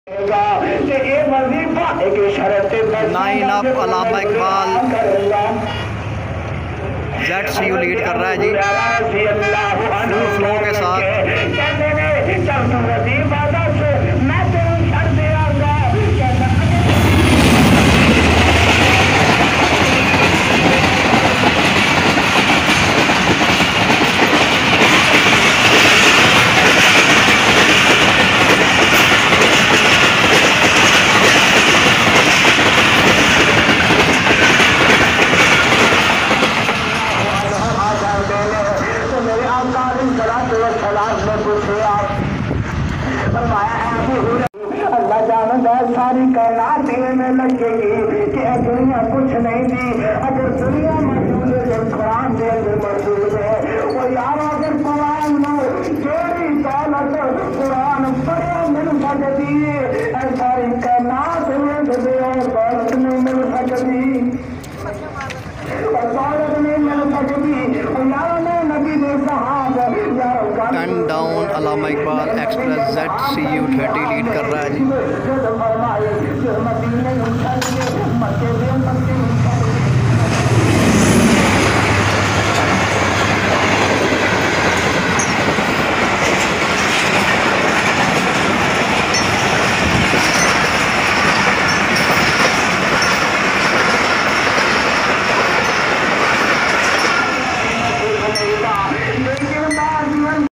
Nine off Allama Iqbal ZCU lead कर रहा है जी फुल फ्लो के साथ। अल्लाह जानता सारी कायनात में लगेगी कि दुनिया कुछ नहीं थी। अगर दुनिया मौजूद है, कुरान के अंदर मौजूद है। वो यार अगर कुरान में जोड़ी दौलत कुरान पढ़े मिल सकती है, सारी कायनात में दौलत नहीं मिल सकती और दौलत नहीं मिल सकती। और यार नबी ने कहा 10 down Allama Iqbal express ZCU 30 lead कर रहा है जी।